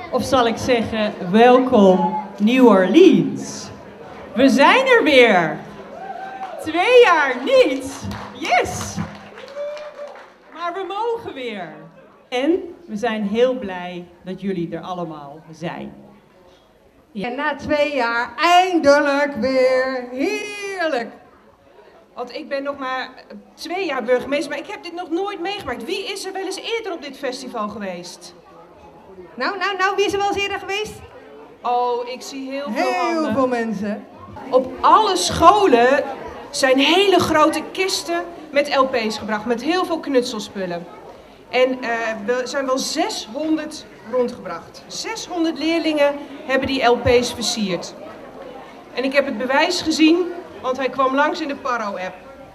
Of zal ik zeggen, welkom New Orleans. We zijn er weer. 2 jaar niet. Yes. Maar we mogen weer. En we zijn heel blij dat jullie er allemaal zijn. Ja, na 2 jaar eindelijk weer. Heerlijk. Want ik ben nog maar 2 jaar burgemeester, maar ik heb dit nog nooit meegemaakt. Wie is er wel eens eerder op dit festival geweest? Nou, wie is er wel eens eerder geweest? Oh, ik zie heel veel handen. Heel veel mensen. Op alle scholen zijn hele grote kisten met LP's gebracht, met heel veel knutselspullen. En er zijn wel 600 rondgebracht. 600 leerlingen hebben die LP's versierd. En ik heb het bewijs gezien, want hij kwam langs in de Paro-app.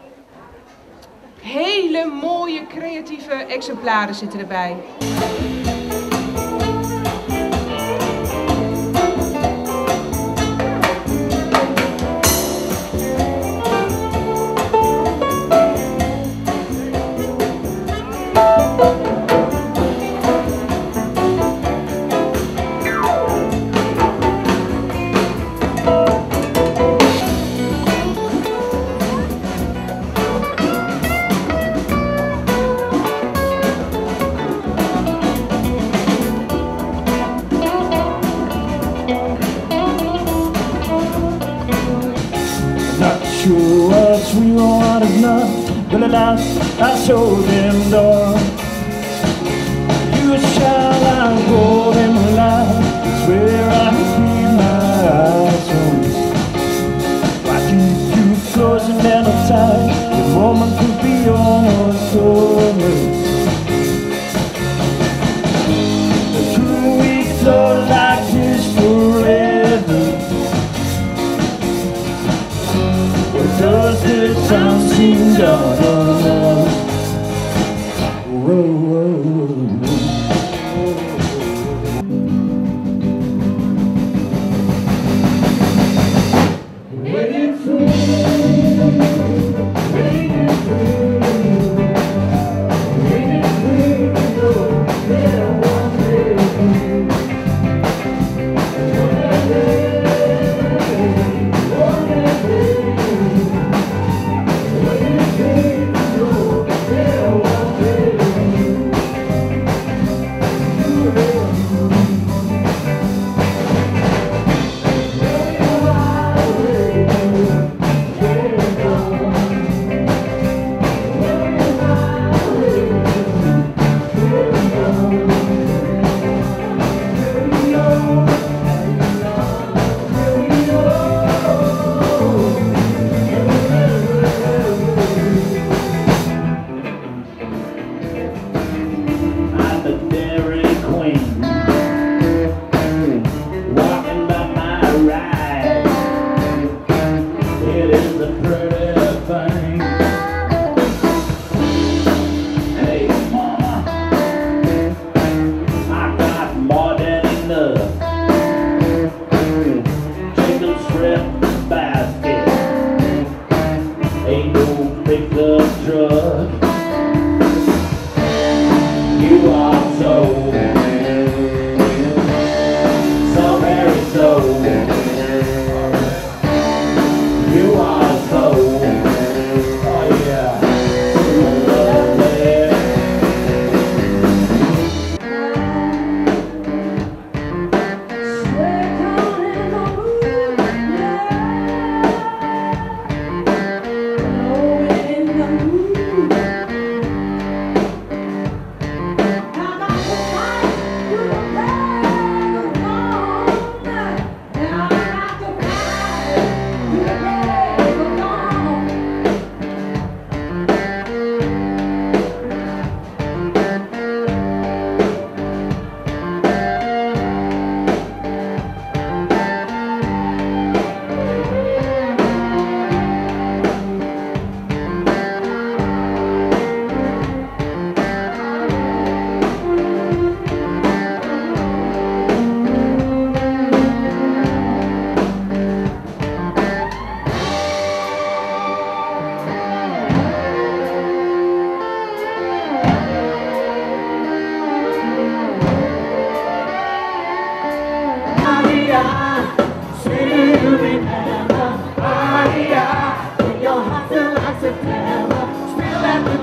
Hele mooie, creatieve exemplaren zitten erbij. Sure what's real and what is not, but alas, I showed them door. You shall I go in the light, swear I keep my eyes on. Why keep you close and then tight? The moment could be almost over. The 2 weeks are like this forever. Does the time seem done? Whoa, whoa, whoa.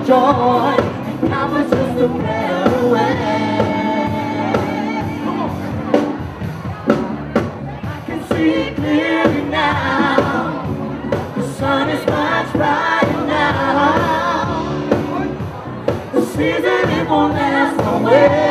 joy. Now it's just a prayer away. I can see clearly now. The sun is much brighter now. The season, it won't last always.